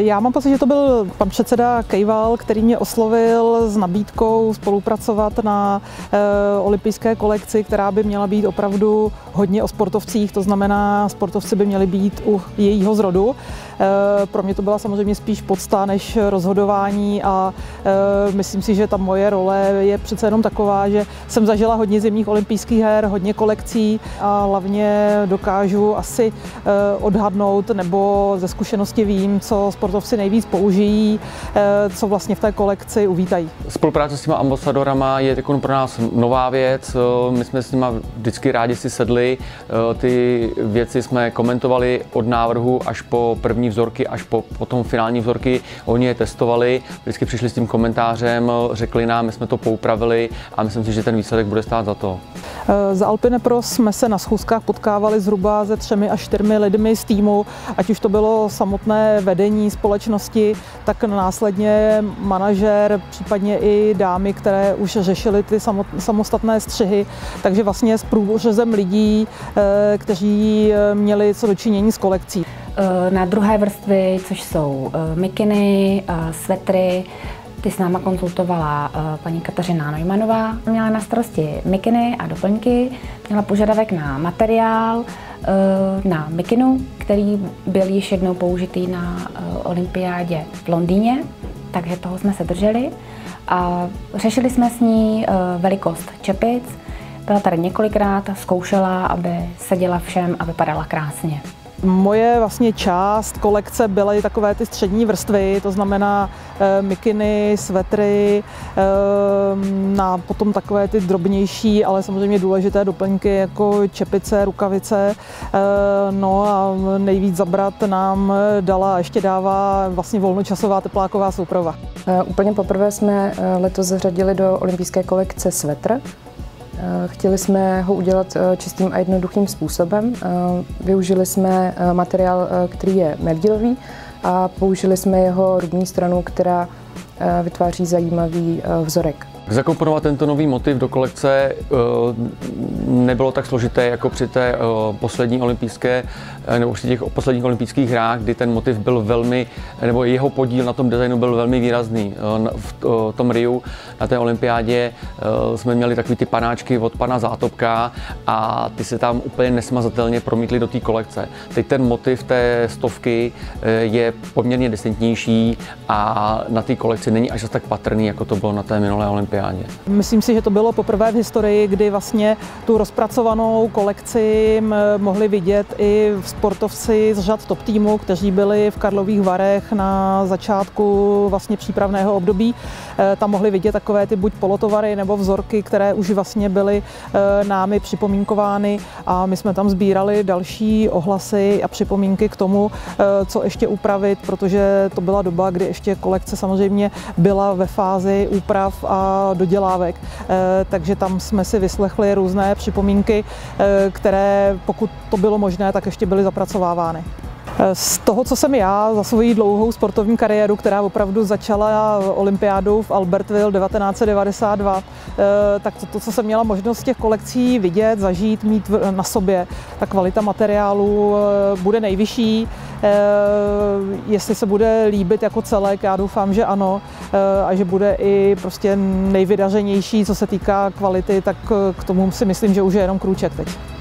Já mám pocit, že to byl pan předseda Kejval, který mě oslovil s nabídkou spolupracovat na olympijské kolekci, která by měla být opravdu hodně o sportovcích, to znamená, sportovci by měli být u jejího zrodu. Pro mě to byla samozřejmě spíš podsta než rozhodování a myslím si, že ta moje role je přece jenom taková, že jsem zažila hodně zimních olympijských her, hodně kolekcí a hlavně dokážu asi odhadnout nebo ze zkušenosti vím, co sportovci nejvíc použijí, co vlastně v té kolekci uvítají. Spolupráce s těma ambasadorama je pro nás nová věc, my jsme s nimi vždycky rádi si sedli, ty věci jsme komentovali od návrhu až po první vzorky, až po potom finální vzorky, oni je testovali, vždycky přišli s tím komentářem, řekli nám, my jsme to poupravili a myslím si, že ten výsledek bude stát za to. Za Alpine Pro jsme se na schůzkách potkávali zhruba se 3 až 4 lidmi z týmu, ať už to bylo samotné vedení společnosti, tak následně manažer, případně i dámy, které už řešily ty samostatné střihy, takže vlastně s průřezem lidí, kteří měli co dočinění s kolekcí. Na druhé vrstvy, což jsou mikiny, svetry, ty s náma konzultovala paní Kateřina Neumannová. Měla na starosti mikiny a doplňky, měla požadavek na materiál, na mikinu, který byl již jednou použitý na olympiádě v Londýně, takže toho jsme se drželi. A řešili jsme s ní velikost čepic, byla tady několikrát, zkoušela, aby seděla všem a vypadala krásně. Moje vlastně část kolekce byly takové ty střední vrstvy, to znamená mikiny, svetry, na potom takové ty drobnější, ale samozřejmě důležité doplňky jako čepice, rukavice. No a nejvíc zabrat nám dala a ještě dává vlastně volnočasová tepláková souprava. Úplně poprvé jsme letos zařadili do olympijské kolekce svetr. Chtěli jsme ho udělat čistým a jednoduchým způsobem. Využili jsme materiál, který je meldílový a použili jsme jeho rubní stranu, která vytváří zajímavý vzorek. Zakomponovat tento nový motiv do kolekce nebylo tak složité jako při té poslední olympijské nebo při těch posledních olympijských hrách, kdy ten motiv byl velmi, nebo jeho podíl na tom designu byl velmi výrazný. V tom Riu na té olympiádě jsme měli takový ty panáčky od pana Zátopka a ty se tam úplně nesmazatelně promítly do té kolekce. Teď ten motiv té stovky je poměrně distinknější a na té kolekci není až tak patrný, jako to bylo na té minulé olympiádě. Myslím si, že to bylo poprvé v historii, kdy vlastně tu rozpracovanou kolekci mohli vidět i sportovci z řad top týmu, kteří byli v Karlových Varech na začátku vlastně přípravného období. Tam mohli vidět takové ty buď polotovary nebo vzorky, které už vlastně byly námi připomínkovány a my jsme tam sbírali další ohlasy a připomínky k tomu, co ještě upravit, protože to byla doba, kdy ještě kolekce samozřejmě byla ve fázi úprav a dodělávek, takže tam jsme si vyslechli různé připomínky, které, pokud to bylo možné, tak ještě byly zapracovávány. Z toho, co jsem já za svoji dlouhou sportovní kariéru, která opravdu začala olympiádou v Albertville 1992, tak to, co jsem měla možnost z těch kolekcí vidět, zažít, mít na sobě, ta kvalita materiálu bude nejvyšší. Jestli se bude líbit jako celek, já doufám, že ano, a že bude i prostě nejvydařenější, co se týká kvality, tak k tomu si myslím, že už je jenom krůček teď.